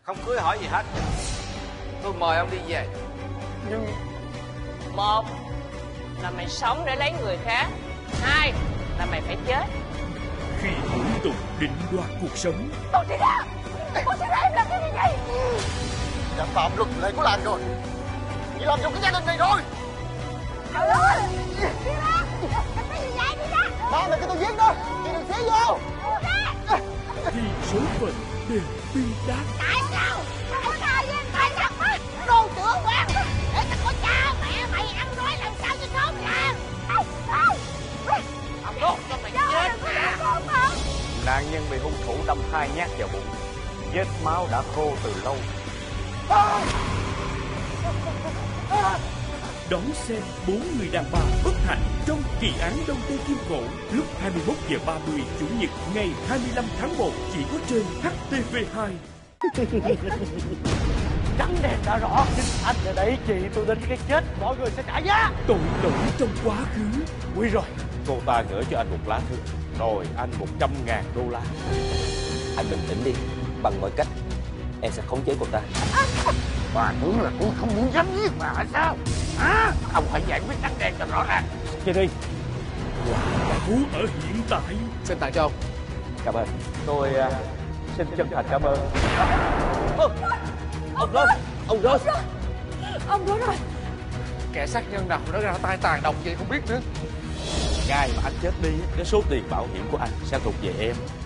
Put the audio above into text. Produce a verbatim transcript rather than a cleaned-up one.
không cưới hỏi gì hết. Tôi mời ông đi về. Nhưng một là mày sống để lấy người khác, hai là mày phải chết. Khi hỗn độn định đoạt cuộc sống. Tôi đi ra, tôi sẽ ra em làm cái gì vậy? Đã phạm luật lệ của làng rồi, chị làm cho cái gia đình này rồi. Trời ơi, đi ra, làm cái gì vậy? Đi ra. Ba mày cái tôi giết đó, chị đừng xé vô. Thì số phận đều bi đát. Tại sao? Tại sao vậy? Tại sao mà? Đồ trưởng quan, để tao có cha mẹ mày ăn nói làm sao cho tốt làng. Ông đốt cho mày chết. Nạn nhân bị hung thủ đâm hai nhát vào bụng, vết máu đã khô từ lâu. Đón xem bốn người đàn bà bất hạnh trong kỳ án Đông Tây Kim Cổ lúc hai mươi mốt giờ ba mươi Chủ nhật ngày hai mươi lăm tháng một chỉ có trên hát tê vê hai. Trắng đèn đã rõ, nhưng anh đã đẩy chị tôi đến cái chết, mọi người sẽ trả giá. Tội lỗi trong quá khứ. Nguy rồi. Cô ta gửi cho anh một lá thư, rồi anh một trăm ngàn đô la. Anh bình tĩnh đi, bằng mọi cách em sẽ khống chế cô ta. Bà tưởng là tôi không muốn dám giết bà hay sao? Hả? Ông phải giải quyết trắng đen cho rõ ràng. Chị đi. Quả thú ở hiện tại. Xin tặng cho ông. Cảm ơn. Tôi uh, xin chân thành cảm ơn. Ông Rose, ông Rose. Ông đúng rồi. Kẻ sát nhân nào nó ra tay tàn độc vậy không biết nữa. Ngày mà anh chết đi, cái số tiền bảo hiểm của anh sẽ thuộc về em.